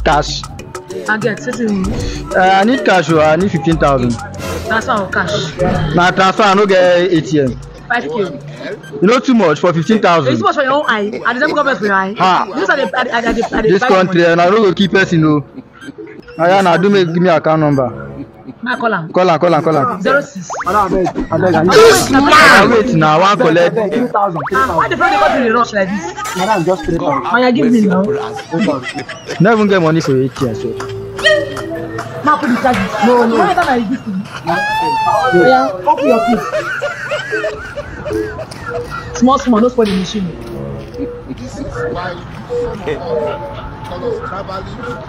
cash. I get certain. I need cash. I need 15,000. Transfer or cash? Now transfer. I no get ATM. 5K. You know too much for 15,000. It's too much for your own eye. And the government for your eye. Ha. These are the This country, and I don't go keep us, you know. Ayana, do give me account number. Call him. 06. Wait now, one collect. Why the friend got in the rush like this? Madam, just pay down. Maya, give me now. Never even get money for 8 years. So. Ma put the charges. No. Why don't I give you? Yeah, open your place. Small, don't spoil the machine. This is why colors tribal,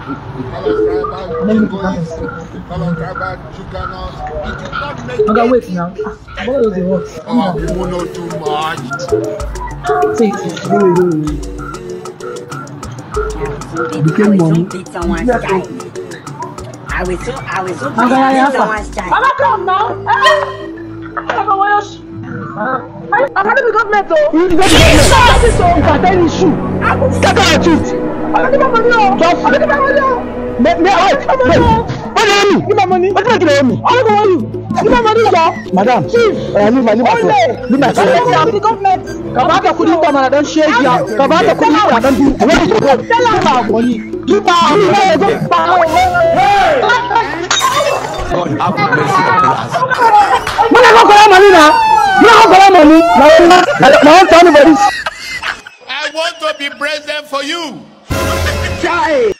it did not make. Okay, wait now. What does it work? Oh, people know too much. Say Became money. I will so someone's child. Mama, come now. I'm not the government though. This is so important issue. I will start on it. I don't give my money. Just I don't give my money. Wait. What do you mean? Give my money. What do you mean? I don't want you. Give my money, sir. Madam. Chief. I need my money. Leave my phone. I'm the government. Kabaka couldn't come and I don't share you. Kabaka couldn't come and I don't do. Where is your money? Tell her about money. Give my money. God have mercy upon us. I want to be present for you. Chai.